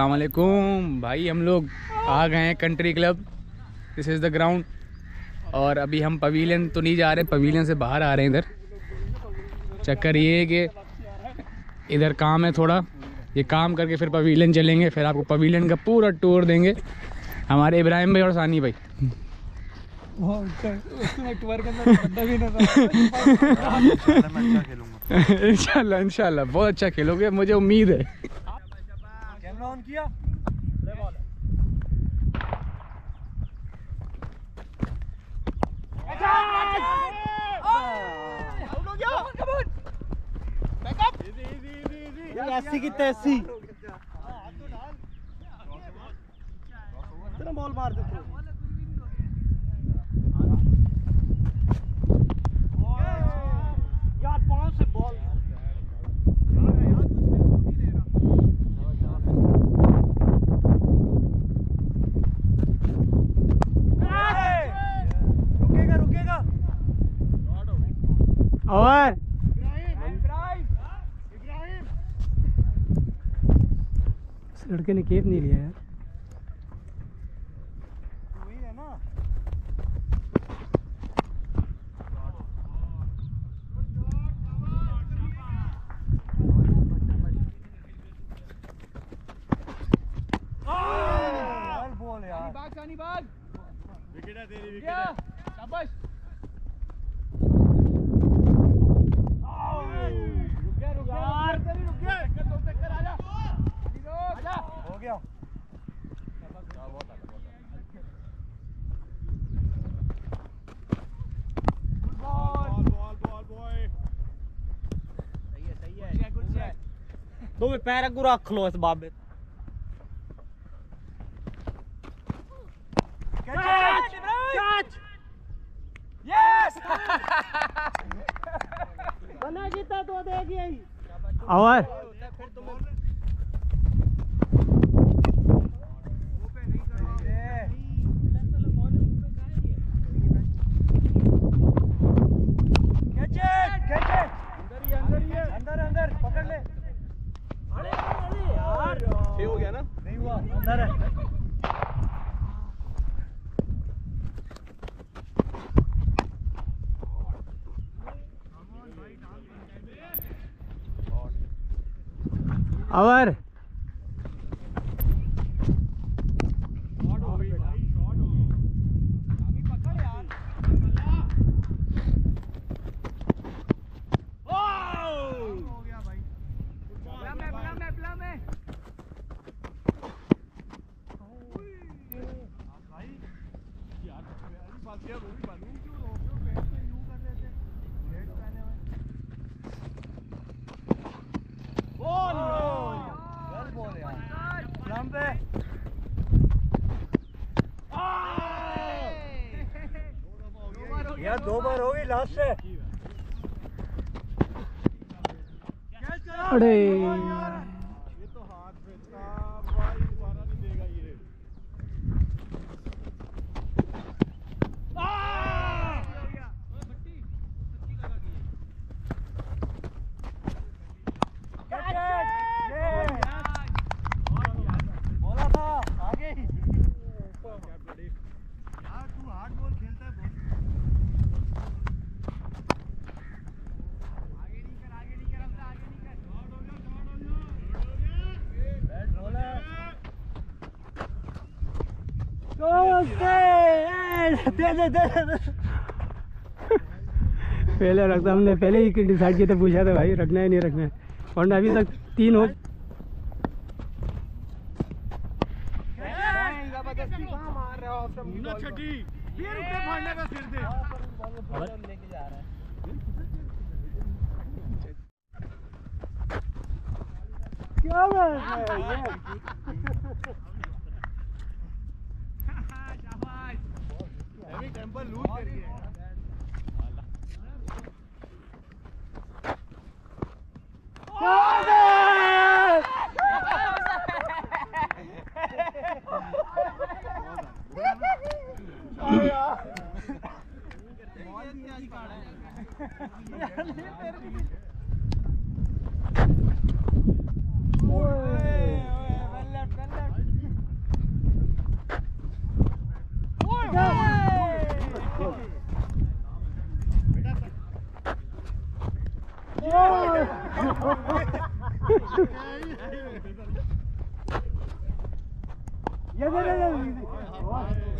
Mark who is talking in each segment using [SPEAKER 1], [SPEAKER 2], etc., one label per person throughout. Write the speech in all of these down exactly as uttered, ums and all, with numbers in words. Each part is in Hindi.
[SPEAKER 1] अस्सलाम वालेकुम भाई, हम लोग आ गए हैं country club. This is the ground. और अभी हम पवेलियन तो नहीं जा रहे, पवेलियन से बाहर आ रहे हैं। इधर चक्कर ये है कि इधर काम है थोड़ा, ये काम करके फिर पवेलियन चलेंगे। फिर आपको पवेलियन का पूरा टूर देंगे हमारे इब्राहिम भाई और सानी भाई। इंशाल्लाह इंशाल्लाह बहुत अच्छा खेलोगे, मुझे उम्मीद है।
[SPEAKER 2] कैमरा ऑन किया? ऐसी की तैसी तेरा बॉल मार दे यार, पाँव से बॉल रुकेगा रुकेगा
[SPEAKER 1] और लड़के ने केप नहीं लिया यार।
[SPEAKER 2] वही है ना। बॉल यार, बाग सानी बाग, विकेट है तेरी, विकेट है, शाबाश। रुक गया रुक गया तेरी, रुक गया, टक्कर दो, टक्कर आजा आजा, हो गया। दो में पैर अगू रख लो इस बाबे। कैच कैच यस बना जीता तो देगी यही।
[SPEAKER 1] और
[SPEAKER 2] अंदर अंदर पकड़ ले। अरे यार ये हो गया ना? नहीं हुआ, अंदर है।
[SPEAKER 1] और
[SPEAKER 2] यार दो बार हो गई लास्ट से।
[SPEAKER 1] अरे
[SPEAKER 2] ये तो हाथ पे था भाई, दोबारा नहीं देगा ये। बोला था आगे ही यार, तू हार्ड बॉल खेलता है बहुत। दे दे दे दे।
[SPEAKER 1] पहले रखता, हमने पहले ही डिसाइड किया था, पूछा था भाई रखना है नहीं रखना है, और अभी तक तीन हो।
[SPEAKER 2] जबरदस्ती कहां मार रहे हो आप? छठी फिर उसे फाड़ने का सिर दे लेके जा रहा है। क्या बात है ये? हैवी टेंपर लूज कर गया।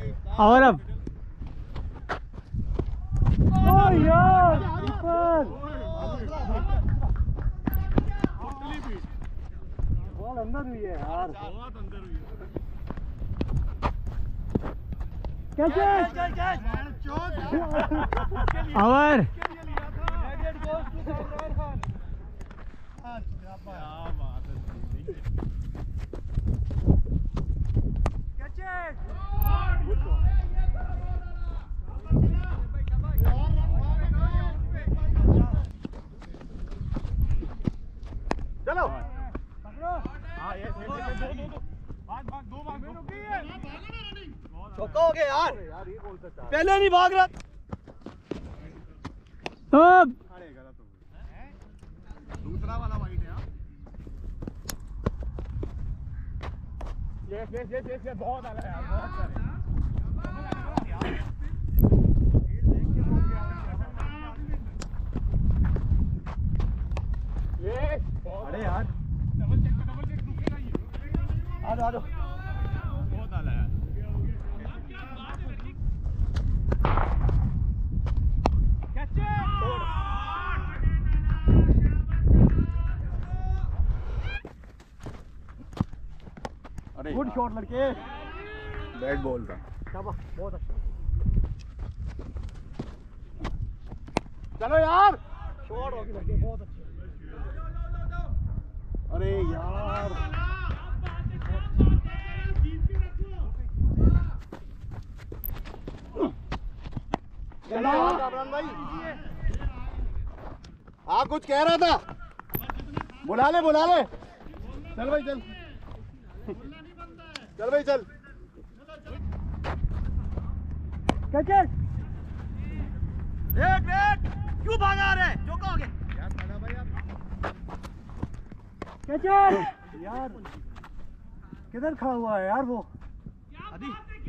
[SPEAKER 1] और अब
[SPEAKER 2] यार ऊपर बॉल अंदर हुई है यार, बहुत अंदर हुई है। कैसे
[SPEAKER 1] और
[SPEAKER 2] चलो हाँ ये भाग भाग दो भाग में रुकी है, चौका हो गया यार, पहले नहीं भाग रहा।
[SPEAKER 1] अब
[SPEAKER 2] दूसरा वाला वाइट है। ये ये ये ये बहुत आला यार, बहुत सारे ये अरे यार डबल चेक डबल चेक रुकेगा ये, आ जाओ आ जाओ, बहुत आला यार। कैच गुड शॉट लड़के, बैट बॉल था, शाबाश बहुत अच्छा। चलो यार शॉट होगी लड़के, बहुत अच्छे। अरे यार चलो भाई, हाँ कुछ कह रहा था, बुला ले बुला ले, चल भाई चल चल भाई चल। देख देख क्यों भागा रहे, चौका हो गया यार, खड़ा भाई आप कैसे यार, किधर खड़ा हुआ है यार वो आदि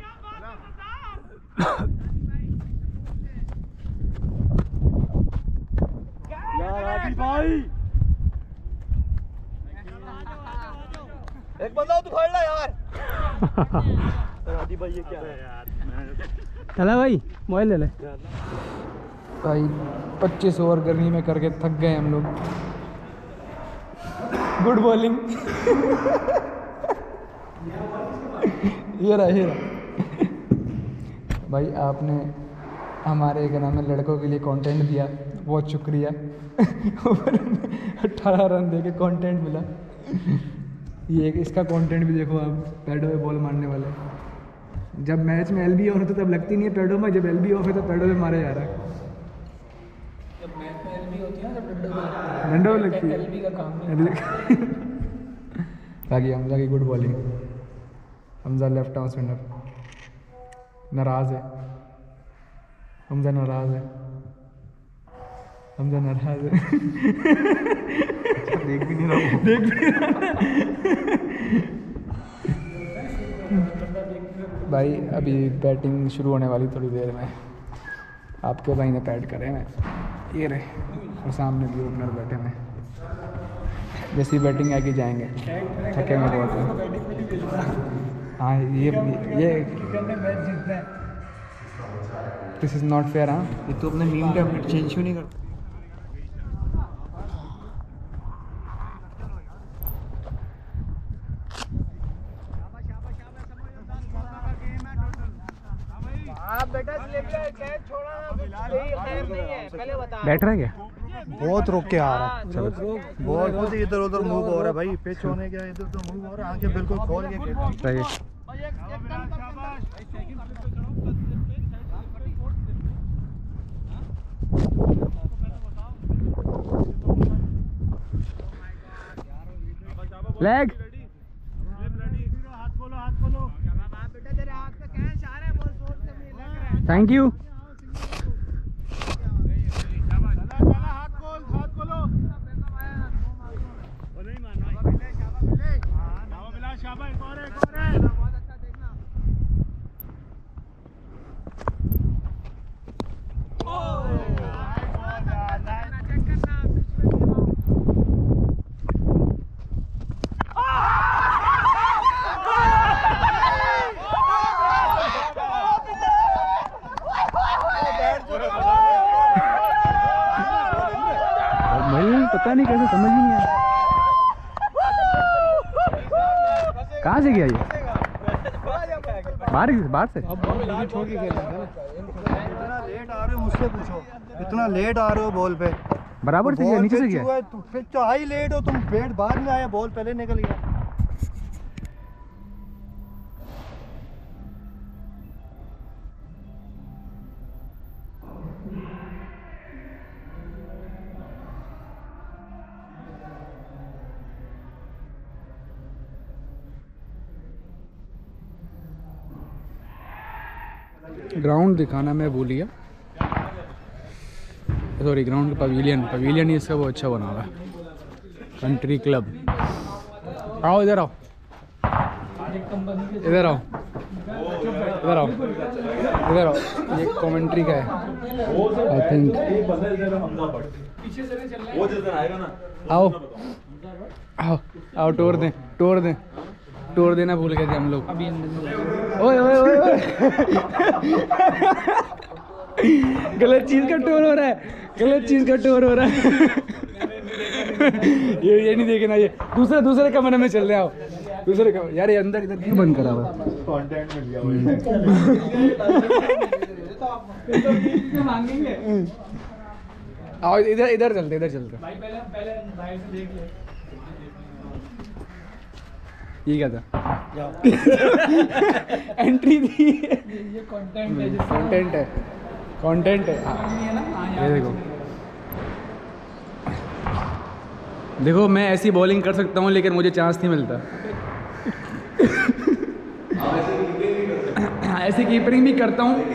[SPEAKER 2] यार, आदि भाई एक बंदा तो खड़ा यार। आदि भाई ये क्या है यार,
[SPEAKER 1] चला भाई मोबाइल ले ले भाई। पच्चीस ओवर गर्मी में करके थक गए हम लोग। गुड बॉलिंग ये रहा ये रहा भाई, आपने हमारे क्या नाम है लड़कों के लिए कंटेंट दिया, बहुत शुक्रिया। अठारह रन दे के कॉन्टेंट मिला। ये इसका कंटेंट भी देखो आप, पैडो में बॉल मारने वाले। जब मैच में एल बी ऑफ होता तब लगती नहीं है पैडो में, जब एल बी ऑफ है तो पैडो में मारा जा रहा है। जब मैच में एल बी होती है ना, जब डंडो में लगती है, एल बी का काम है। बाकी हमजा की good bowling, Hamza left arm spinner नाराज है, हमजा नाराज है, हमजा नाराज है। देख भी नहीं रहा हूँ, देख भी नहीं रहा भाई। अभी बैटिंग शुरू होने वाली थोड़ी देर में, आपके भाई ने पैड करे हैं, ये रहे, और सामने भी ओपनर बैठे हैं। जैसी बैटिंग आके जाएंगे, थके में बहुत है। हाँ ये ये मैच जीतना है, दिस इज़ नॉट फेयर। हाँ ये तो अपने मीम का चेंज क्यों नहीं करता। बैठ रहा है क्या,
[SPEAKER 2] बहुत रोक के आ रहा है, चलो बहुत बहुत इधर उधर मूव हो रहा है भाई, पिच होने के इधर उधर मूव हो रहा है, आंखें बिल्कुल खोल के
[SPEAKER 1] सही है। Leg thank you. पता नहीं कैसे, समझ ही नहीं आया कहाँ से गया ये, बाहर बाहर से।
[SPEAKER 2] छोड़ के खेलना था। इतना लेट आ रहे हो मुझसे पूछो, इतना लेट आ रहे हो बॉल पे,
[SPEAKER 1] बराबर से गया, नीचे से गया।
[SPEAKER 2] फिर चाहे लेट हो तुम, बैट बाद में आया, बॉल पहले निकल गया।
[SPEAKER 1] ग्राउंड दिखाना मैं भूल गया, सॉरी ग्राउंड का पवेलियन, पवेलियन ही इसका वो अच्छा बना हुआ है, कंट्री क्लब। आओ इधर आओ, इधर आओ, इधर आओ, इधर आओ, ये कमेंट्री का है आई थिंक। आओ आओ आओ, टूर दें टूर दें टूर देना भूल गए थे हम लोग। ओए ओए ओए गलत चीज का टूर हो रहा है, गलत चीज का टूर हो रहा है। ये ये नहीं देखना, ये दूसरे दूसरे कमरे में चल रहे, आओ दूसरे कमरे। यार ये अंदर इधर क्यों बंद करा हुआ है?
[SPEAKER 2] कंटेंट मिल गया
[SPEAKER 1] आओ इधर इधर चलते, इधर चलते। भाई पहले पहले बाहर से देख ले, ये क्या था? एंट्री थी, ये कंटेंट है, कंटेंट है, कंटेंट है। ये देखो देखो, मैं ऐसी बॉलिंग कर सकता हूँ लेकिन मुझे चांस नहीं मिलता। ऐसी कीपरिंग भी करता हूँ।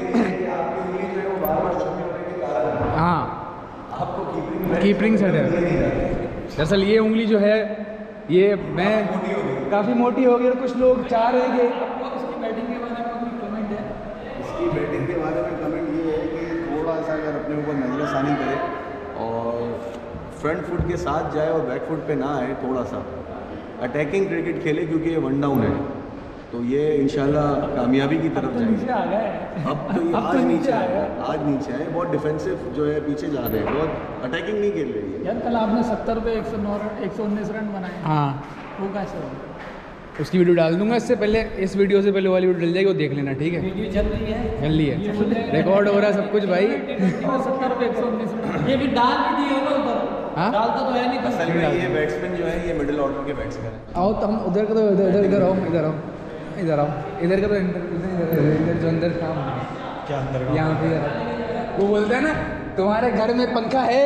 [SPEAKER 1] हाँ कीपरिंग सेट है। दरअसल ये उंगली जो है, ये मैं काफ़ी मोटी हो गई और कुछ लोग चाह रहे हैं कि इसकी बैटिंग के बारे में कोई कमेंट है।
[SPEAKER 3] इसकी बैटिंग के बारे में कमेंट ये है कि थोड़ा सा अगर अपने ऊपर नज़रसानी करे और फ्रंट फुट के साथ जाए और बैक फुट पे ना आए, थोड़ा सा अटैकिंग क्रिकेट खेले, क्योंकि ये वन डाउन है तो ये इंशाल्लाह कामयाबी की तरफ जाएंगे। अब तो ये आज नीचे आए, आज नीचे आए, बहुत डिफेंसिव जो है पीछे जा रहे हैं, बहुत अटैकिंग नहीं खेल रही है।
[SPEAKER 4] यार कल आपने सत्तर पे एक सौ नौ एक सौ उन्नीस रन बनाए,
[SPEAKER 1] हाँ
[SPEAKER 4] वो कैसे हो?
[SPEAKER 1] उसकी वीडियो डाल दूंगा, इससे पहले इस वीडियो से पहले वाली वीडियो डल जाएगी, वो देख लेना ठीक है।
[SPEAKER 4] वीडियो चल रही है,
[SPEAKER 1] चल रही है, रिकॉर्ड हो रहा है सब कुछ भाई।
[SPEAKER 4] सत्तर पे एक सौ उन्नीस रन, ये भी डाल भी दिए हो ना ऊपर।
[SPEAKER 1] हाँ
[SPEAKER 4] डालता तो है नहीं,
[SPEAKER 3] असल में ये बैट्समैन जो है ये मिडिल ऑर्डर के बैट्समैन है।
[SPEAKER 1] आओ तो हम उधर का तो इधर इधर इधर आओ, इधर आओ, इधर आओ, इधर का तो इधर इधर इधर जो अंदर काम
[SPEAKER 2] क्या अंदर
[SPEAKER 1] यहाँ पे इधर। वो बोलते हैं ना तुम्हारे घर में पंखा है।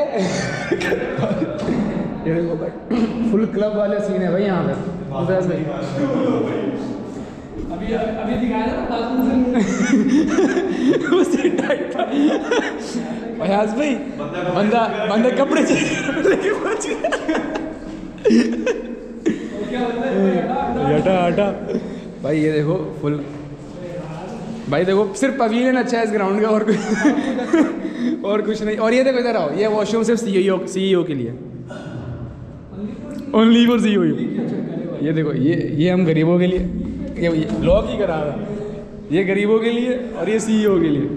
[SPEAKER 1] ये देखो भाई, फुल क्लब वाले सीन है भाई यहाँ पे।
[SPEAKER 4] अभी अभी दिखाया ना
[SPEAKER 1] उसी टाइप का फयाज भाई, बंदा बंदा कपड़े चेक लेके पहुंच गया। हटा हटा भाई, ये देखो फुल भाई, देखो सिर्फ पवेलियन अच्छा है इस ग्राउंड का, और कुछ और कुछ नहीं। और ये देखो इधर आओ, ये वॉशरूम सिर्फ सीईओ सीईओ के लिए, ओनली फॉर सीईओ। ये देखो, ये ये हम गरीबों के लिए, ये लॉक ही करा रहा, ये गरीबों के लिए और ये सीईओ के लिए।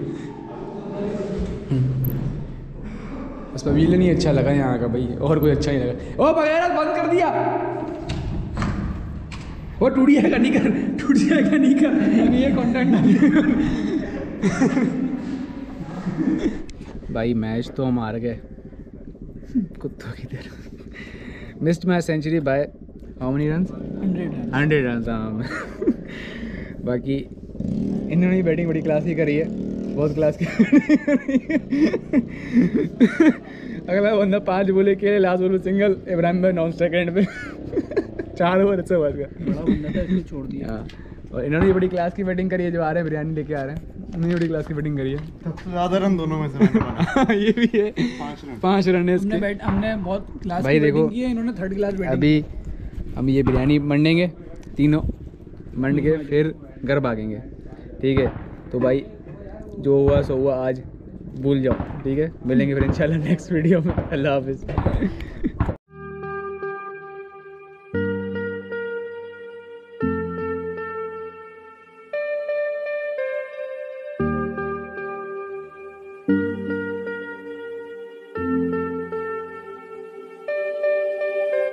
[SPEAKER 1] बस पवेलियन ही अच्छा लगा यहाँ का भाई, और कोई अच्छा नहीं लगा। ओ बगैर बंद कर दिया, वो टूट जाएगा नहीं कर, टूट जाएगा नहीं कर, ये कंटेंट भाई। मैच तो हम हार गए कुत्तों की तरह। Missed match century by how many run? Hundred hundred run. हाँ बाकी इन्होंने बैटिंग बड़ी क्लास की करी है, बहुत क्लास की। अगला बंदा पाँच बोले के लास्ट बोल सिंगल, इब्राहिम भाई नॉन सेकंड पे चार ओवर से बच गया,
[SPEAKER 4] बड़ा बंदा था इसलिए छोड़ दिया।
[SPEAKER 1] हाँ, और इन्होंने बड़ी क्लास की बैटिंग करी है, जो आ रहे हैं बिरयानी लेके आ रहे हैं, उन्होंने बड़ी क्लास की बैटिंग करी है।
[SPEAKER 2] सबसे ज्यादा रन दोनों में से मैंने बनाया।
[SPEAKER 1] ये भी है,
[SPEAKER 2] पाँच रन
[SPEAKER 1] पाँच रन है
[SPEAKER 4] हमने
[SPEAKER 1] इसके।
[SPEAKER 4] बैट हमने बहुत क्लास
[SPEAKER 1] भाई
[SPEAKER 4] की
[SPEAKER 1] देखो,
[SPEAKER 4] बैटिंग की है, इन्होंने थर्ड क्लास बैटिंग।
[SPEAKER 1] अभी हम ये बिरयानी मंडेंगे तीनों, मंड के फिर घर भागेंगे ठीक है। तो भाई जो हुआ सो हुआ, आज भूल जाओ ठीक है। मिलेंगे फिर इंशाल्लाह नेक्स्ट वीडियो में। अल्लाह हाफिज़।